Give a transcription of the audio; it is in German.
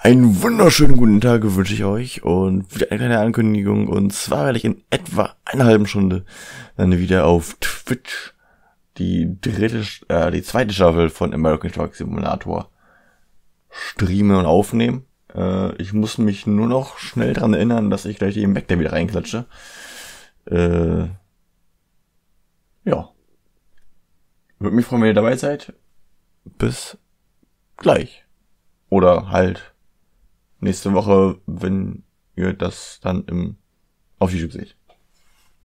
Einen wunderschönen guten Tag wünsche ich euch und wieder eine kleine Ankündigung, und zwar werde ich in etwa einer halben Stunde dann wieder auf Twitch die zweite Staffel von American Truck Simulator streamen und aufnehmen. Ich muss mich nur noch schnell dran erinnern, dass ich gleich den Back wieder reinklatsche. Ja. Würde mich freuen, wenn ihr dabei seid. Bis gleich. Oder halt nächste Woche, wenn ihr das dann auf YouTube seht.